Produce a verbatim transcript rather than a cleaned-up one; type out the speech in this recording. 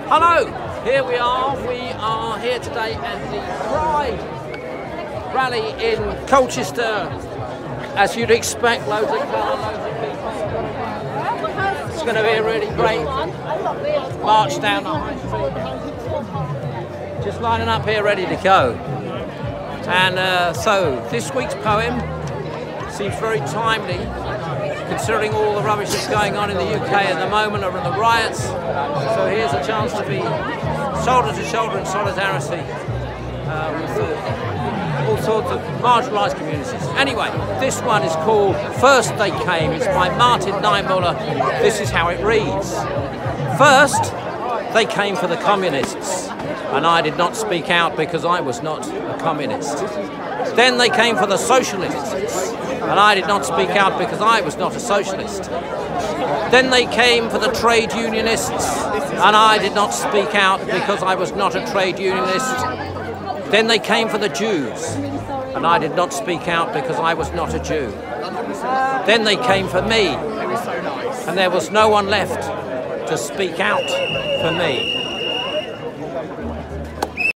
Hello, here we are. We are here today at the Pride rally in Colchester. As you'd expect, loads of colour, loads of people. It's going to be a really great march down the High Street. Just lining up here, ready to go. And uh, so, this week's poem seems very timely, considering all the rubbish that's going on in the U K at the moment over the riots. So here's a chance to be shoulder to shoulder in solidarity uh, with uh, all sorts of marginalised communities. Anyway, this one is called First They Came. It's by Martin Niemöller. This is how it reads. First, they came for the communists, and I did not speak out because I was not a communist. Then they came for the socialists, and I did not speak out because I was not a socialist. Then they came for the trade unionists, and I did not speak out because I was not a trade unionist. Then they came for the Jews, and I did not speak out because I was not a Jew. Then they came for me, and there was no one left to speak out for me.